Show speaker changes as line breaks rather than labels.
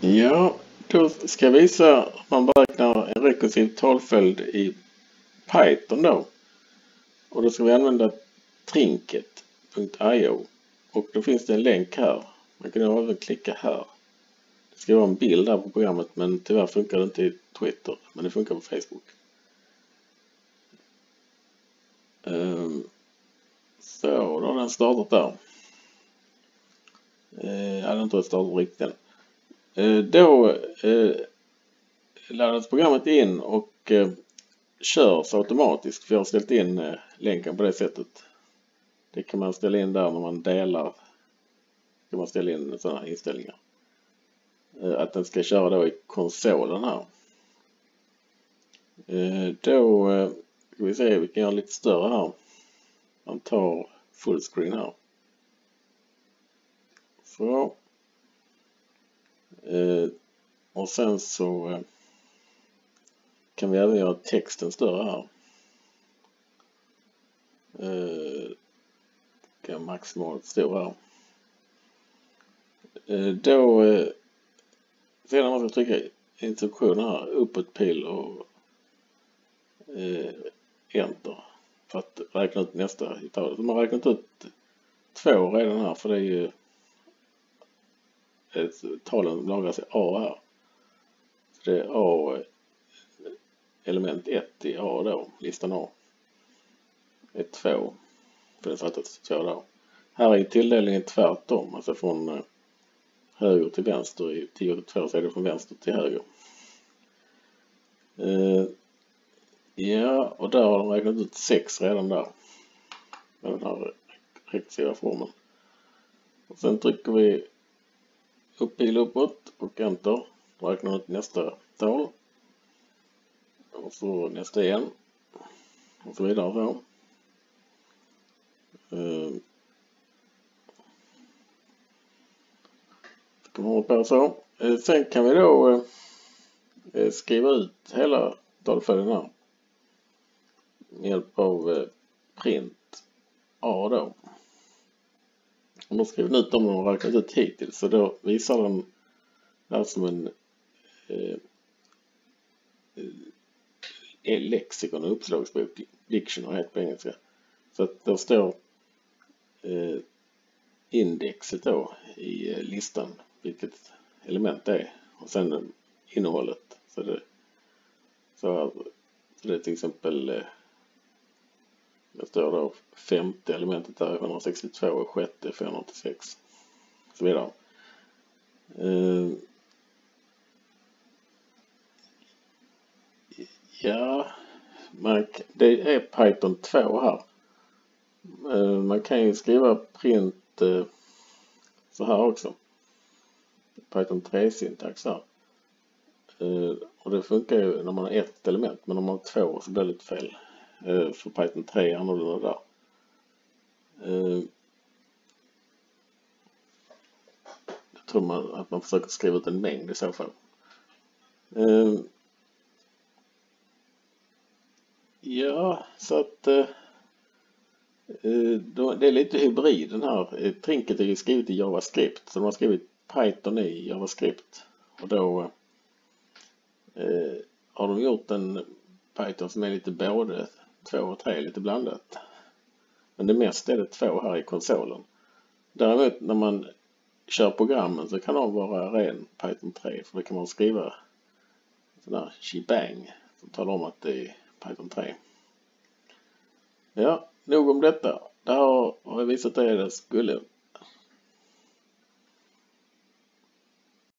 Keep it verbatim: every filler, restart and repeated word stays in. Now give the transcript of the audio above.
Ja, då ska jag visa hur man beräknar en rekursiv talföljd i Python då. Och då ska vi använda trinket punkt i o. Och då finns det en länk här. Man kan även klicka här. Det ska vara en bild här på programmet, men tyvärr funkar det inte i Twitter. Men det funkar på Facebook. Um, så, då har den startat där. Uh, jag hade inte startat riktigt än. Uh, då uh, laddas programmet in och uh, körs automatiskt, för jag har ställt in uh, länken på det sättet. Det kan man ställa in där när man delar. Kan man ställa in sådana här inställningar. Uh, att den ska köra då i konsolen här. Uh, då uh, ska vi se, vi kan göra lite större här. Man tar fullscreen här. Så. Uh, och sen så uh, kan vi även göra texten större här. Uh, kan maximalt stor här. Uh, då uh, sedan man ska trycka instruktioner här, uppåt pil och uh, enter för att räkna ut nästa i talet. Så man har räknat ut två redan här, för det är ju ett talen lagras i A här. Så det är A element ett i A då, listan A. Är två. För det fattas två då. Här är tilldelningen tvärtom, alltså från höger till vänster. I tio till två så är det från vänster till höger. Uh, ja, och där har de räknat ut sex redan där. Med den här rekursiva formen. Och sen trycker vi upp pil uppåt och enter. Då räknar ut nästa tal. Och så nästa igen. Och så vidare så. Uh, ska man hålla på så. Uh, sen kan vi då uh, skriva ut hela talföljden här. Med hjälp av uh, print A då. Och då skriver vi ut dem och räknat ut hittills. Så då visar den här som en uh, uh, lexikon och uppslagsbok. Dictionary heter på engelska. Så att då står uh, indexet då i uh, listan. Vilket element det är. Och sen innehållet. Så det, så, så det är till exempel uh, det står då femte elementet där etthundrasextiotvå och sjätte femhundraåttiosex. Och så vidare. Uh, ja, man, det är Python två här. Uh, man kan ju skriva print uh, så här också. Python tre-syntax här. Uh, och det funkar ju när man har ett element, men om man har två så blir det lite fel. Uh, för Python tre är annorlunda där. Uh, jag tror man, att man försöker skriva ut en mängd i så fall. Uh, ja, så att uh, uh, då, det är lite hybrid den här. Uh, Trinket är ju skrivet i JavaScript, så de har skrivit Python i JavaScript. Och då uh, har de gjort en Python som är lite både två och tre, lite blandat. Men det mesta är det två här i konsolen. Däremot när man kör programmen så kan de vara ren Python tre. För då kan man skriva sån här shebang som talar om att det är Python tre. Ja, nog om detta. Det här har jag visat dig det skulle.